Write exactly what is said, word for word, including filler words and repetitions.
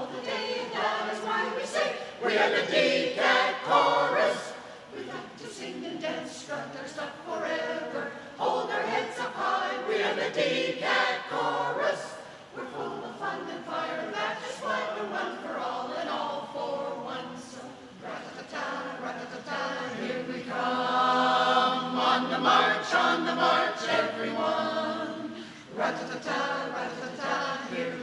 all the day, and that is why we say we are the D C A T chorus. We like to sing and dance, strut our stuff forever, hold our heads up high. We are the D C A T chorus. We're full of fun and fire, that is why we're one for all and all for one. So rat-a-ta-ta, rat-a-ta-ta, here we come. On the march, on the march, everyone. Rat-a-ta-ta, rat-a-ta-ta, here